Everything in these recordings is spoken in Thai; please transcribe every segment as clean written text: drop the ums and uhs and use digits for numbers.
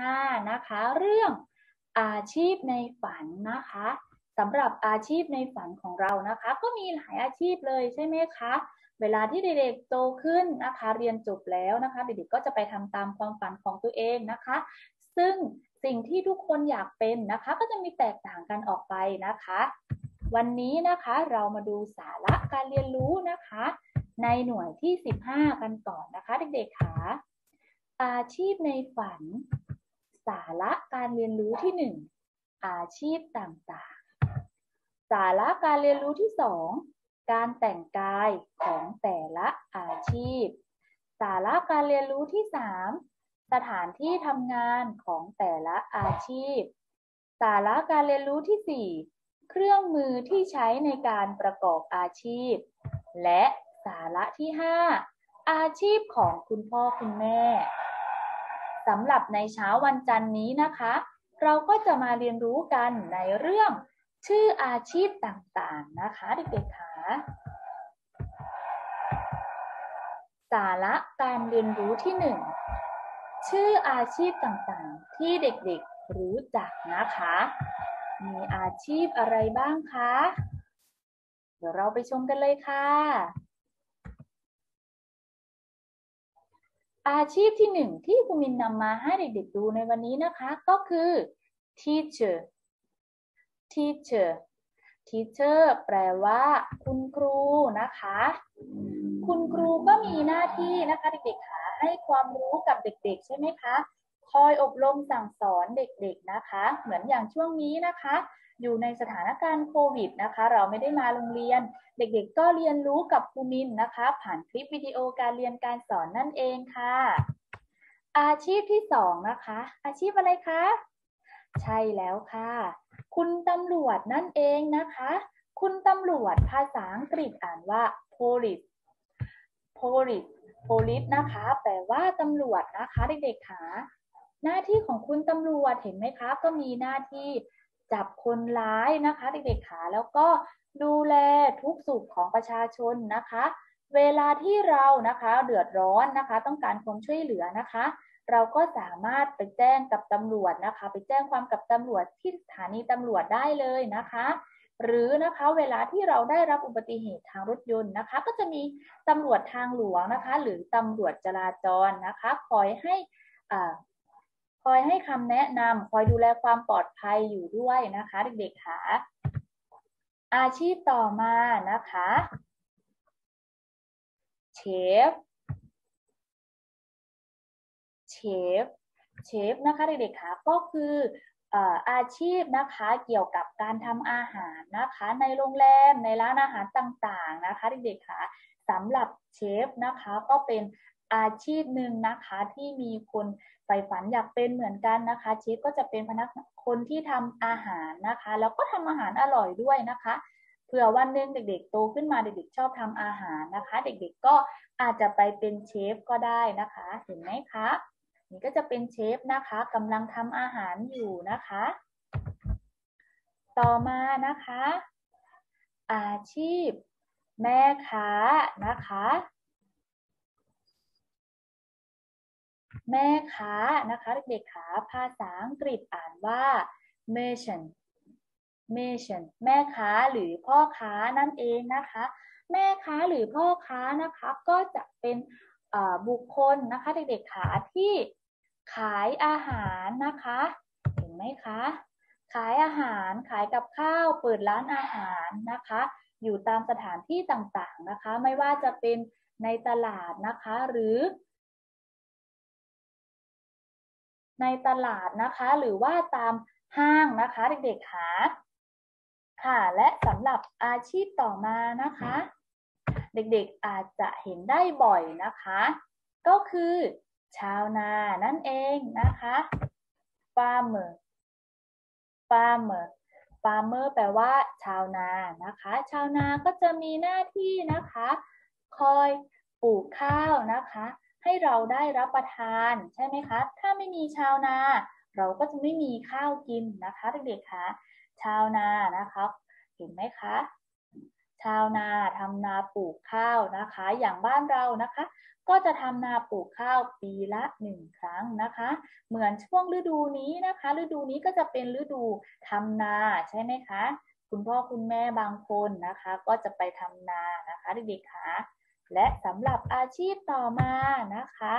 15นะคะเรื่องอาชีพในฝันนะคะสำหรับอาชีพในฝันของเรานะคะก็มีหลายอาชีพเลยใช่ไหมคะเวลาที่เด็กๆโตขึ้นนะคะเรียนจบแล้วนะคะเด็กๆก็จะไปทำตามความฝันของตัวเองนะคะซึ่งสิ่งที่ทุกคนอยากเป็นนะคะก็จะมีแตกต่างกันออกไปนะคะวันนี้นะคะเรามาดูสาระการเรียนรู้นะคะในหน่วยที่15กันก่อนนะคะเด็กๆค่ะอาชีพในฝันสาระการเรียนรู้ที่1อาชีพต่างๆสาระการเรียนรู้ที่2การแต่งกายของแต่ละอาชีพสาระการเรียนรู้ที่3สถานที่ทำงานของแต่ละอาชีพสาระการเรียนรู้ที่4เครื่องมือที่ใช้ในการประกอบอาชีพและสาระที่5อาชีพของคุณพ่อคุณแม่สำหรับในเช้าวันจันทร์นี้นะคะเราก็จะมาเรียนรู้กันในเรื่องชื่ออาชีพต่างๆนะคะเด็กๆค่ะสาระการเรียนรู้ที่1ชื่ออาชีพต่างๆที่เด็กๆรู้จักนะคะมีอาชีพอะไรบ้างคะเดี๋ยวเราไปชมกันเลยค่ะอาชีพที่1ที่ครูมินนำมาให้เด็กๆดูในวันนี้นะคะก็คือ teacher teacher แปลว่าคุณครูนะคะคุณครูก็มีหน้าที่นะคะเด็กๆค่ะให้ความรู้กับเด็กๆใช่ไหมคะคอยอบรมสั่งสอนเด็กๆนะคะเหมือนอย่างช่วงนี้นะคะอยู่ในสถานการณ์โควิดนะคะเราไม่ได้มาโรงเรียนเด็กๆก็เรียนรู้กับครูมินนะคะผ่านคลิปวิดีโอการเรียนการสอนนั่นเองค่ะอาชีพที่2นะคะอาชีพอะไรคะใช่แล้วค่ะคุณตำรวจนั่นเองนะคะคุณตำรวจภาษาอังกฤษอ่านว่า police นะคะแปลว่าตำรวจนะคะเด็กๆค่ะหน้าที่ของคุณตำรวจเห็นไหมคะก็มีหน้าที่จับคนร้ายนะคะเด็กๆค่ะแล้วก็ดูแลทุกสุขของประชาชนนะคะเวลาที่เรานะคะเดือดร้อนนะคะต้องการความช่วยเหลือนะคะเราก็สามารถไปแจ้งกับตำรวจนะคะไปแจ้งความกับตำรวจที่สถานีตำรวจได้เลยนะคะหรือนะคะเวลาที่เราได้รับอุบัติเหตุทางรถยนต์นะคะก็จะมีตำรวจทางหลวงนะคะหรือตำรวจจราจรนะคะคอยให้คำแนะนำคอยดูแลความปลอดภัยอยู่ด้วยนะคะเด็กๆค่ะอาชีพต่อมานะคะเชฟนะคะเด็กๆค่ะก็คืออาชีพนะคะเกี่ยวกับการทำอาหารนะคะในโรงแรมในร้านอาหารต่างๆนะคะเด็กๆค่ะสำหรับเชฟนะคะก็เป็นอาชีพหนึ่งนะคะที่มีคนใฝ่ฝันอยากเป็นเหมือนกันนะคะเชฟก็จะเป็นพนักคนที่ทำอาหารนะคะแล้วก็ทำอาหารอร่อยด้วยนะคะเผื่อวันหนึ่งเด็กๆโตขึ้นมาเด็กๆชอบทำอาหารนะคะเด็กๆก็อาจจะไปเป็นเชฟก็ได้นะคะเห็นไหมคะนี่ก็จะเป็นเชฟนะคะกำลังทำอาหารอยู่นะคะต่อมานะคะอาชีพแม่ค้านะคะแม่ค้านะคะเด็กๆค่ะภาษาอังกฤษอ่านว่า merchant แม่ค้าหรือพ่อค้านั่นเองนะคะแม่ค้าหรือพ่อค้านะคะก็จะเป็นบุคคลนะคะเด็กๆค่ะที่ขายอาหารนะคะเห็นไหมคะขายอาหารขายกับข้าวเปิดร้านอาหารนะคะอยู่ตามสถานที่ต่างๆนะคะไม่ว่าจะเป็นในตลาดนะคะหรือในตลาดนะคะหรือว่าตามห้างนะคะเด็กๆค่ะและสำหรับอาชีพต่อมานะคะเด็กๆอาจจะเห็นได้บ่อยนะคะก็คือชาวนานั่นเองนะคะ farmerแปลว่าชาวนานะคะชาวนาก็จะมีหน้าที่นะคะคอยปลูกข้าวนะคะให้เราได้รับประทานใช่ไหมคะถ้าไม่มีชาวนาเราก็จะไม่มีข้าวกินนะคะเด็กๆคะชาวนานะคะเห็นไหมคะชาวนาทำนาปลูกข้าวนะคะอย่างบ้านเรานะคะก็จะทำนาปลูกข้าวปีละ1 ครั้งนะคะเหมือนช่วงฤดูนี้นะคะฤดูนี้ก็จะเป็นฤดูทำนาใช่ไหมคะคุณพ่อคุณแม่บางคนนะคะก็จะไปทำนานะคะเด็กๆค่ะและสำหรับอาชีพต่อมานะคะ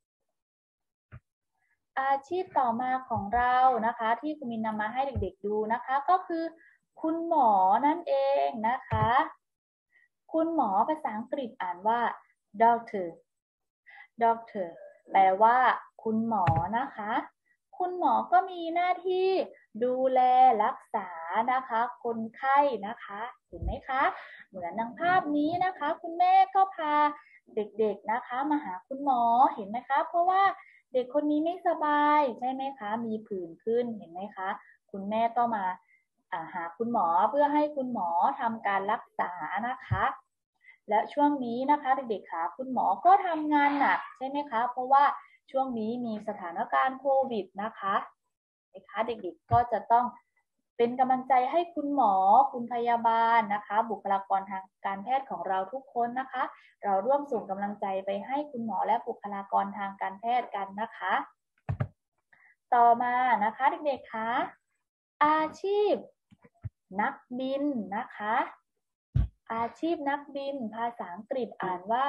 อาชีพต่อมาของเรานะคะที่คุณมินนำมาให้เด็กๆดูนะคะก็คือคุณหมอนั่นเองนะคะคุณหมอภาษาอังกฤษอ่านว่า doctor doctor แปลว่าคุณหมอนะคะคุณหมอก็มีหน้าที่ดูแลรักษานะคะคนไข้นะคะเห็นไหมคะเหมือนดังภาพนี้นะคะคุณแม่ก็พาเด็กๆนะคะมาหาคุณหมอเห็นไหมคะเพราะว่าเด็กคนนี้ไม่สบายใช่ไหมคะมีผื่นขึ้นเห็นไหมคะคุณแม่ก็มาหาคุณหมอเพื่อให้คุณหมอทำการรักษานะคะและช่วงนี้นะคะเด็กๆค่ะคุณหมอก็ทำงานหนักใช่ไหมคะเพราะว่าช่วงนี้มีสถานการณ์โควิดนะคะเด็กๆก็จะต้องเป็นกำลังใจให้คุณหมอคุณพยาบาลนะคะบุคลากรทางการแพทย์ของเราทุกคนนะคะเราร่วมส่งกำลังใจไปให้คุณหมอและบุคลากรทางการแพทย์กันนะคะต่อมานะคะเด็กๆคะอาชีพนักบินนะคะอาชีพนักบินภาษาอังกฤษอ่านว่า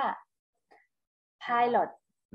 pilot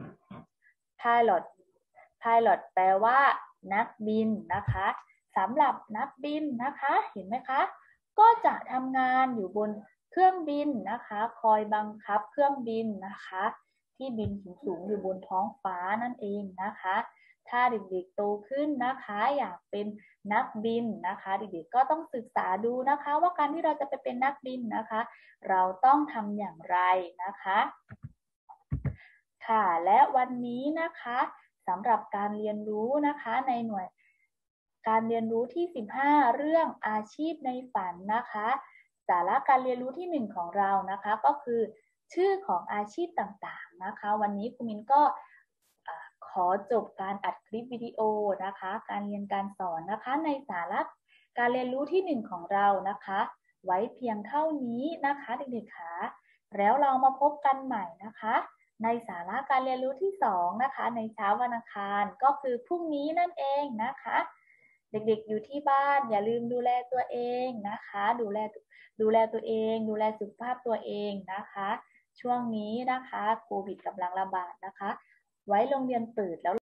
pilot pilot แปลว่านักบินนะคะสำหรับนักบินนะคะเห็นไหมคะก็จะทำงานอยู่บนเครื่องบินนะคะคอยบังคับเครื่องบินนะคะที่บินสูงๆอยู่บนท้องฟ้านั่นเองนะคะถ้าเด็กๆโตขึ้นนะคะอยากเป็นนักบินนะคะเด็กๆก็ต้องศึกษาดูนะคะว่าการที่เราจะไปเป็นนักบินนะคะเราต้องทำอย่างไรนะคะค่ะและวันนี้นะคะสำหรับการเรียนรู้นะคะในหน่วยการเรียนรู้ที่15เรื่องอาชีพในฝันนะคะสาระการเรียนรู้ที่1ของเรานะคะก็คือชื่อของอาชีพต่างๆนะคะวันนี้คุณมินก็ขอจบการอัดคลิปวิดีโอนะคะการเรียนการสอนนะคะในสาระการเรียนรู้ที่1ของเรานะคะไว้เพียงเท่านี้นะคะเด็กๆค่ะแล้วเรามาพบกันใหม่นะคะในสาระการเรียนรู้ที่2นะคะในเช้าวันอังคารก็คือพรุ่งนี้นั่นเองนะคะเด็กๆอยู่ที่บ้านอย่าลืมดูแลตัวเองนะคะดูแลตัวเองดูแลสุขภาพตัวเองนะคะช่วงนี้นะคะโควิดกำลังระบาดนะคะไว้โรงเรียนเปิดแล้ว